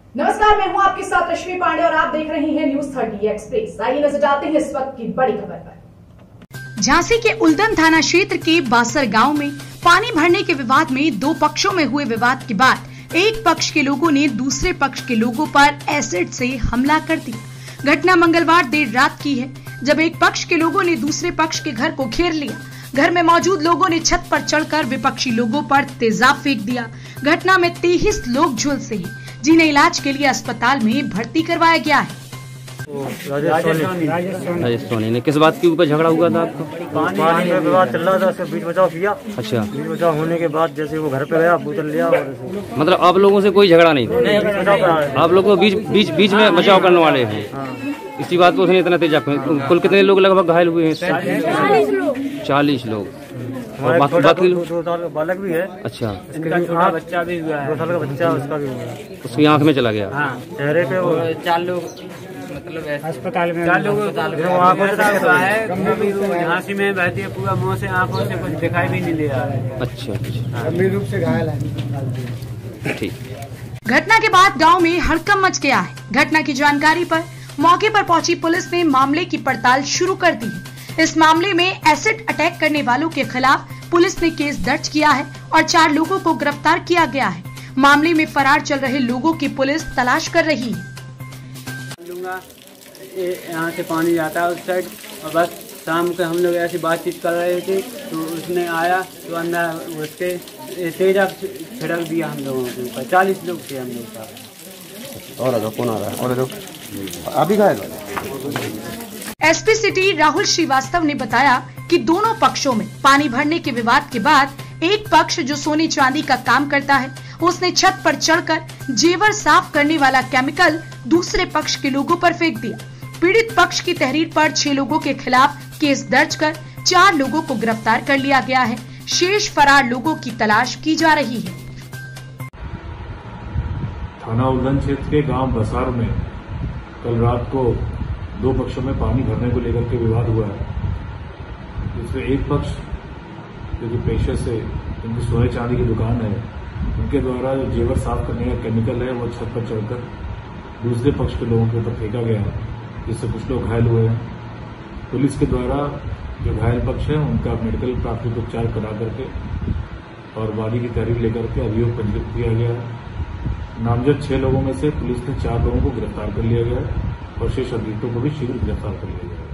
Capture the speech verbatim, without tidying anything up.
नमस्कार, मैं हूं आपके साथ रश्मि पांडे और आप देख रहे हैं न्यूज थर्टी एक्सप्रेस। आइए नजर डालते हैं इस वक्त की बड़ी खबर पर। झांसी के उल्दम थाना क्षेत्र के बासर गांव में पानी भरने के विवाद में दो पक्षों में हुए विवाद के बाद एक पक्ष के लोगों ने दूसरे पक्ष के लोगों पर एसिड से हमला कर दिया। घटना मंगलवार देर रात की है, जब एक पक्ष के लोगों ने दूसरे पक्ष के घर को घेर लिया। घर में मौजूद लोगों ने छत पर चढ़कर विपक्षी लोगों पर तेजाब फेंक दिया। घटना में तेईस लोग झुलसे हैं, जिन्हें इलाज के लिए अस्पताल में भर्ती करवाया गया है। राजेश सोनी ने किस बात के ऊपर झगड़ा हुआ था आपको? पानी में विवाद चल रहा था, उसका बीच बचाव किया। अच्छा, बीच बचाव होने के बाद जैसे वो घर पे गया, बोतल लिया और मतलब आप लोगों से कोई झगड़ा नहीं था? आप लोग को बीच बीच बीच में बचाव करने वाले हैं। इसी बात को उसने इतना तेजाब, कुल कितने लोग लगभग घायल हुए हैं? चालीस लोग। और बाकी बाकी दो साल का बालक भी है। अच्छा, छोटा बच्चा भी हुआ है, दो साल का बच्चा उसका भी हुआ है। उसकी आंख में चला गया। चेहरे पे वो चार लोग मतलब अस्पताल में चार लोग आंखों से झांसी में बहती है, पूरा मुंह से आंखों से कुछ दिखाई भी नहीं दे रहा है। अच्छा अच्छा, गंभीर रूप से घायल है। ठीक। घटना के बाद गांव में हड़कंप मच गया है। घटना की जानकारी पर मौके पर पहुंची पुलिस ने मामले की पड़ताल शुरू कर दी है। इस मामले में एसिड अटैक करने वालों के खिलाफ पुलिस ने केस दर्ज किया है और चार लोगों को गिरफ्तार किया गया है। मामले में फरार चल रहे लोगों की पुलिस तलाश कर रही है। यहाँ से पानी जाता है उस साइड, और बस शाम को हम लोग ऐसी बातचीत कर रहे थे तो उसने आया तो अंदर उसके तेजाब छिड़क दिया हम लोगों के ऊपर। चालीस लोग थे हम लोग का। और कौन आ रहा है? और अभी घायल। एसपी सिटी राहुल श्रीवास्तव ने बताया कि दोनों पक्षों में पानी भरने के विवाद के बाद एक पक्ष जो सोने चांदी का काम करता है, उसने छत पर चढ़कर जेवर साफ करने वाला केमिकल दूसरे पक्ष के लोगों पर फेंक दिया। पीड़ित पक्ष की तहरीर पर छह लोगों के खिलाफ केस दर्ज कर चार लोगों को गिरफ्तार कर लिया गया है। शेष फरार लोगों की तलाश की जा रही है। थाना उल्दम क्षेत्र के गांव बसार में कल रात को दो पक्षों में पानी भरने को लेकर के विवाद हुआ है, जिसमें एक पक्ष जो कि पेशे से जिनकी सोने चांदी की दुकान है, उनके द्वारा जो जेवर साफ करने का केमिकल है वो छत पर चढ़कर दूसरे पक्ष के लोगों के ऊपर फेंका गया है, जिससे कुछ लोग घायल हुए हैं। पुलिस के द्वारा जो घायल पक्ष है उनका मेडिकल प्राथमिक उपचार करा करके और वादी की तहरीर लेकर के अभियोग पंजीकृत किया गया है। नामजद छह लोगों में से पुलिस ने चार लोगों को गिरफ्तार कर लिया गया है और शेष अभियुक्तों को भी शीघ्र गिरफ्तार कर लिया जाएगा।